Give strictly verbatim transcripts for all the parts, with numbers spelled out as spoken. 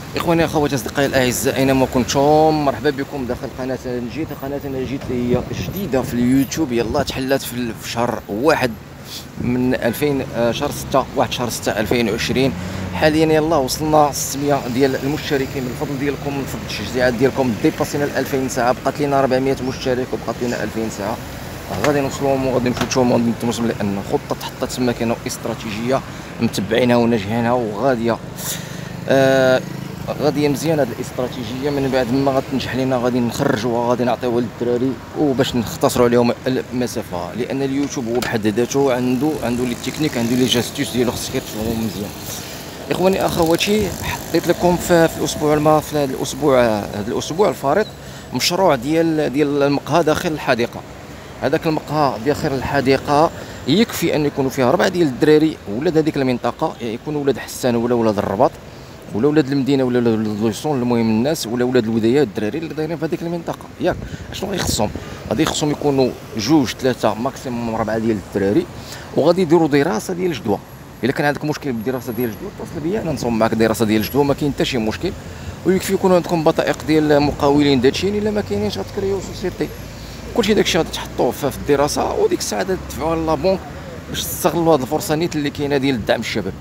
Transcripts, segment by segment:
اخواني اخواتي اصدقائي الاعزاء، اينما كنتم مرحبا بكم داخل قناه نجيت. قناه نجيت اللي هي جديده في اليوتيوب، يلا تحلات في في شهر واحد من ألفين، شهر ستة، واحد شهر ستة ألفين وعشرين. حاليا يلا وصلنا ستمية ديال المشتركين. من الفضل ديالكم، من فضل التشجيعات ديالكم، ديباسينا ال ألفين ساعه، بقات لنا أربعمية مشترك وبقات لنا ألفين ساعه. غادي نوصلوهم وغادي نفوتوهم وغادي نتمسوا، لان خطه تحطات تما كاينه استراتيجيه متبعينها وناجحينها وغاديه آه غادي مزيانه هذه الاستراتيجيه. من بعد ما غتنجح لنا غادي نخرجوها، غادي نعطيوها للدراري وباش نختصروا عليهم المسافه، لان اليوتيوب هو بحد ذاته عنده عنده لي تكنيك، عنده لي جاستيس ديالو، خصك تفهمهم مزيان. اخواني اخواتي، حطيت لكم في, في الاسبوع الما في هذا الاسبوع هذا الاسبوع الفارط مشروع ديال ديال المقهى داخل الحديقه. هذاك المقهى داخل الحديقه يكفي ان يكونوا فيها اربعه ديال الدراري ولاد هذيك المنطقه، يعني يكونوا ولاد حسان ولا ولاد الرباط ولا ولاد المدينه ولا ولاد لويسون، المهم الناس ولا ولاد الوديات، الدراري اللي دايرين في هذيك المنطقه. ياك اشنو غيخصهم؟ غادي يخصهم يكونوا جوج ثلاثه ماكسيموم اربعه ديال الدراري، وغادي يديروا دراسه ديال الجدوى. الا كان عندك مشكل بالدراسه ديال الجدوى اتصل بيا، انا نصوم معك دراسه ديال الجدوى، ما كاين حتى شي مشكل. ويكفي يكونوا عندكم بطائق ديال مقاولين داكشي، الا ما كاينينش غتكريو سوسيتي. كلشي داكشي غادي تحطوه في الدراسه، وديك الساعه تدفعوا لا بونك باش تستغلوا هذه الفرصه نيت اللي كاينه ديال الدعم الشباب.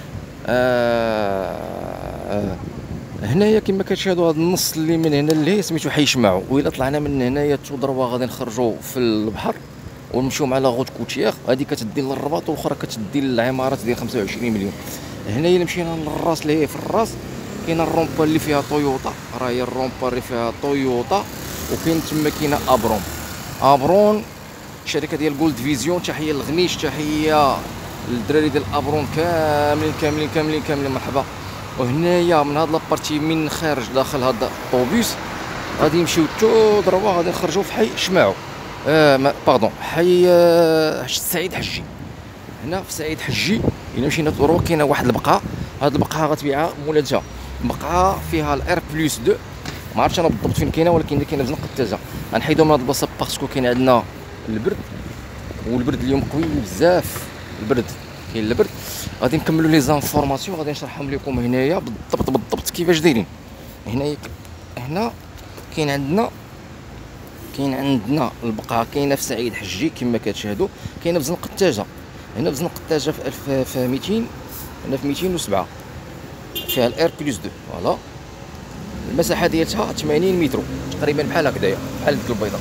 آه آه هنايا كما كتشاهدوا هذا النص اللي من هنا اللي سميتو حي شمعو، وإلا طلعنا من هنايا تودروا غادي نخرجوا في البحر ونمشيو مع لا غوت كوتيير، هذه كتدي للرباط والاخرى كتدي للعمارات ديال خمسة وعشرين مليون. هنايا اللي مشينا للراس اللي هي في الراس كاينه الرومبا اللي فيها تويوتا، راه هي الرومبا اللي فيها تويوتا، وكاين تما كاينه ابرون. ابرون الشركه ديال جولد فيزيون، تحيه للغنيش، تحيه للدراري ديال ابرون كاملين كاملين كاملين كاملين مرحبا. وهنايا من هاد لابارتي من خارج داخل هاد الطوبيس غادي نمشيو تو ضربه، غادي نخرجوا في حي شماعو، آه باردون حي آه سعيد حجي. هنا في سعيد حجي الا مشينا تدوروا كاينه واحد البقعه، هاد البقعه غتبيعها مولاتها بقعه فيها الار بلس اثنين، ما عرفتش انا بالضبط فين كاينه، ولكن كاينه في زنقه التازه. غنحيدو من هاد البلاصه باسكو كاين عندنا البرد، والبرد اليوم قوي بزاف، البرد كاين البرد. غادي نكملوا لي زانفورماسيون، غادي نشرحهم لكم هنايا بالضبط بالضبط كيفاش دايرين. هنايا هنا كاين عندنا كاين عندنا البقعه كاينه في سعيد حجي كما كتشاهدوا، كاينه في زنقه التاجه. هنا في زنقه التاجه في ألف في ميتين، هنا في ميتين وسبعة فيها الار بلس اثنين. فوالا المساحه ديالها ثمانين متر تقريبا، بحال هكذايا، بحال ديك البيضه،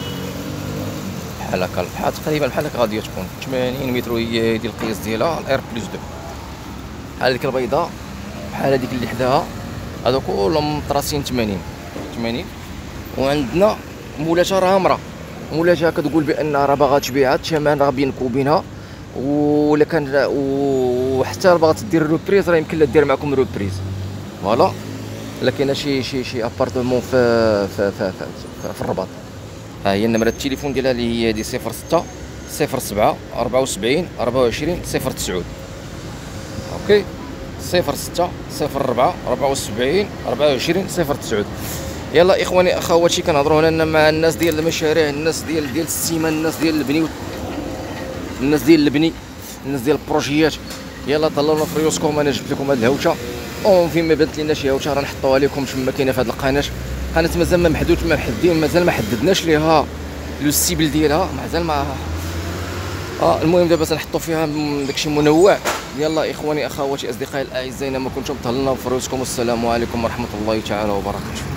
بحال هكا، بحال تقريبا بحال هكا غادي تكون ثمانين متر، هي ديال القياس ديالها الار بلس اثنين. بحال ديك البيضه، بحال هذيك اللي حداها، هادو كلهم مطراسين ثمانين ثمانين. وعندنا مولاتها راه مرا، مولاتها كتقول بان راه باغا تبيعها، الثمن راه بينك وبينها، ولا كان وحتى باغا دير روبريز راه يمكن لها دير معكم روبريز. فوالا الا كاينه شي شي شي ابارتمون في في في, في, في, في الرباط. ها هي النمره التليفون ديالها اللي هي دي صفر ستة صفر سبعة أربعة وسبعين أربعة وعشرين صفر تسعة. اوكي، صفر ستة صفر أربعة أربعة وسبعين أربعة وعشرين صفر تسعة. يلا اخواني اخواتي، كنهضروا هنا مع الناس ديال المشاريع، الناس ديال ديال السيمان، الناس ديال البني، الناس ديال البني، الناس ديال البروجيات. يلا طلعونا في ريوسكم، انا جبت لكم هذه الهوشه، اون فين ما بانت لنا شي هوشه راه نحطوها لكم تما كاينه في هذه القناه. قناه مازال ما محدود، ما محددين، مازال ما حددناش ليها لو سيبل ديالها، مازال ما اه المهم دابا تنحطوا فيها داكشي منوع. يلا اخواني اخواتي اصدقائي الاعزاء، ما كنتم تهلاو في ريوسكم، والسلام عليكم ورحمه الله تعالى وبركاته.